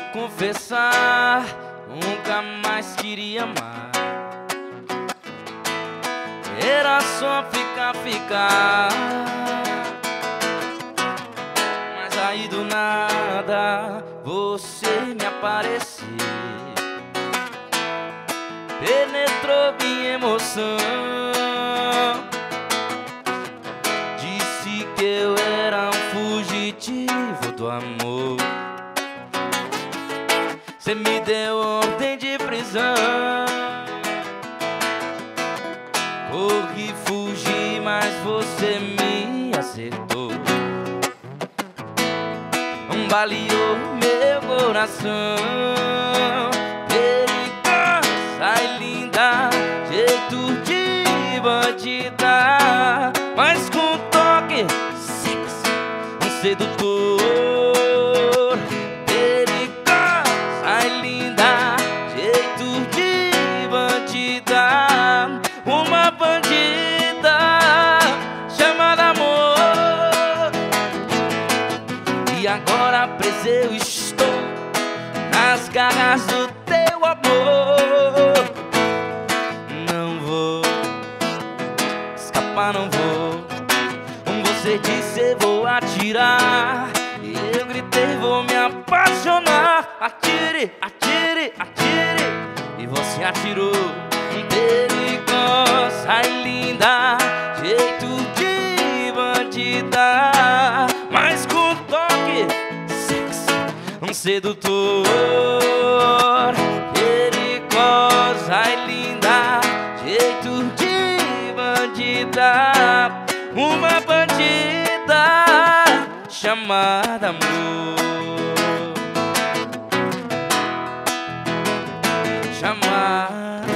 confessar, nunca mais queria amar. Era só ficar. Mas aí do nada você me apareceu, penetrou minha emoção, disse que eu era um fugitivo do amor. Cê me deu ordem de prisão, corri, fugi, mas você me acertou, baleou meu coração. Perigosa e linda, jeito de bandida, mas com um toque sexy, um sedutor. Perigosa e linda, jeito de bandida, uma bandida chamada amor. E agora preso eu estou nas garras do teu amor. Não vou escapar, não vou. Você disse eu vou atirar, e eu gritei vou me apaixonar. Atire, atire, atire, e você atirou. Perigosa e linda, jeito de bandida, mas com toque sexy, um sedutor. Perigosa e linda, jeito de bandida, uma bandida chamada amor. Chamada